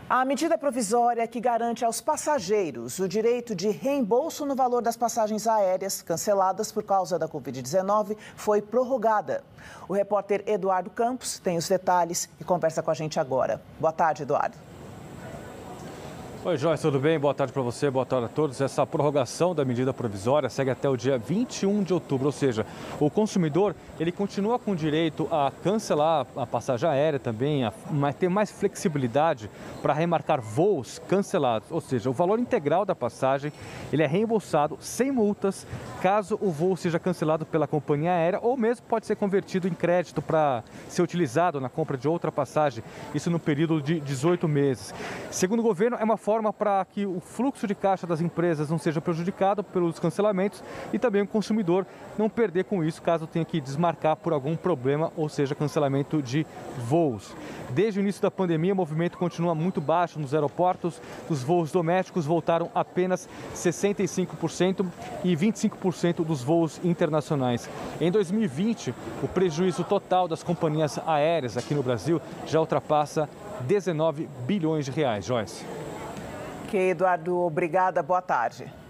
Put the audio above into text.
A medida provisória que garante aos passageiros o direito de reembolso no valor das passagens aéreas canceladas por causa da Covid-19 foi prorrogada. O repórter Eduardo Campos tem os detalhes e conversa com a gente agora. Boa tarde, Eduardo. Oi, Joyce, tudo bem? Boa tarde para você, boa tarde a todos. Essa prorrogação da medida provisória segue até o dia 21 de outubro, ou seja, o consumidor ele continua com direito a cancelar a passagem aérea também, a ter mais flexibilidade para remarcar voos cancelados, ou seja, o valor integral da passagem ele é reembolsado sem multas caso o voo seja cancelado pela companhia aérea ou mesmo pode ser convertido em crédito para ser utilizado na compra de outra passagem, isso no período de 18 meses. Segundo o governo, é uma forma para que o fluxo de caixa das empresas não seja prejudicado pelos cancelamentos e também o consumidor não perder com isso caso tenha que desmarcar por algum problema, ou seja, cancelamento de voos. Desde o início da pandemia, o movimento continua muito baixo nos aeroportos. Os voos domésticos voltaram apenas 65% e 25% dos voos internacionais. Em 2020, o prejuízo total das companhias aéreas aqui no Brasil já ultrapassa 19 bilhões de reais, Joyce. Ok, Eduardo, obrigada. Boa tarde.